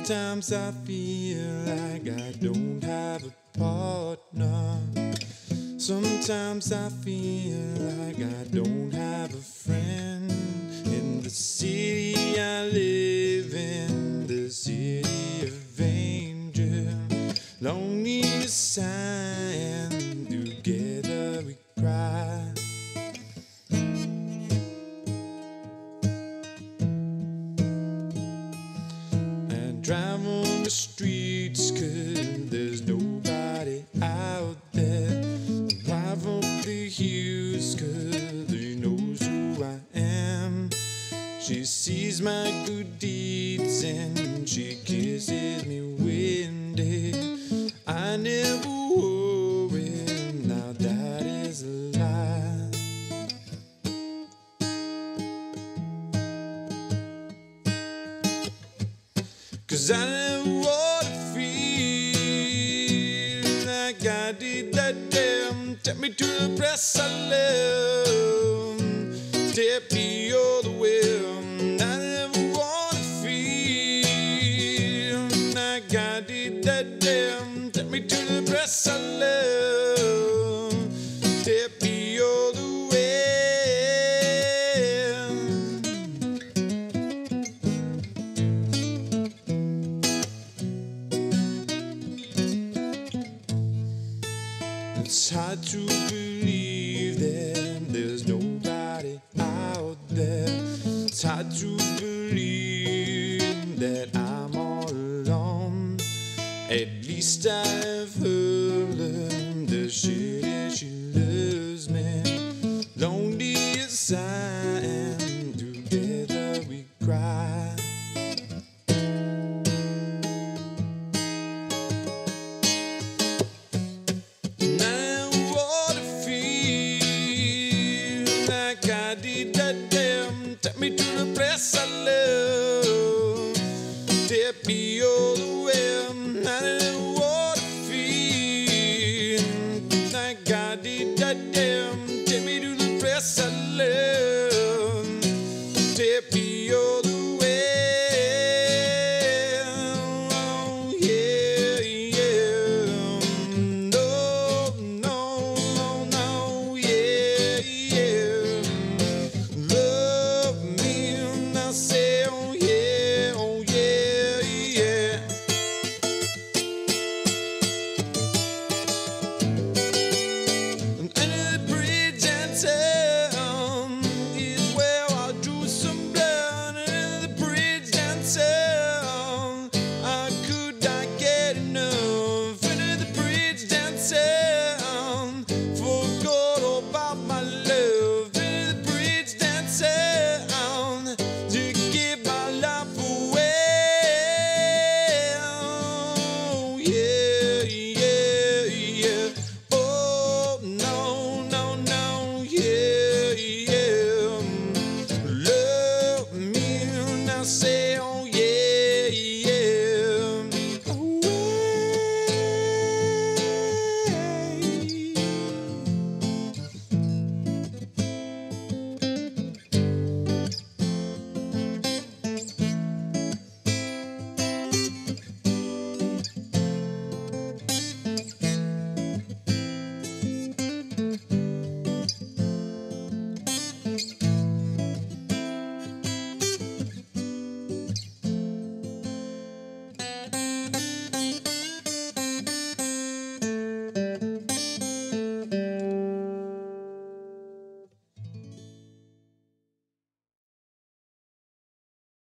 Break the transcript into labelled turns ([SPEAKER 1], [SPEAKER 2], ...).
[SPEAKER 1] Sometimes I feel like I don't have a partner. Sometimes I feel like I don't have a friend. In the city I live in, the city of angels, lonely as I am, together we cry. Drive on the streets 'cause there's nobody out there. Drive up the hills 'cause he knows who I am. She sees my good deeds and she kisses me when dead. I never worry, now that is a lie. 'Cause I never wanna feel like I did that damn. Take me to the place I love, take me all the way. I never wanna feel like I did that damn. Take me to the place I love, take me all the way. It's hard to believe that there's nobody out there. It's hard to believe that I'm all alone. At least I've heard that she loves me. Lonely as I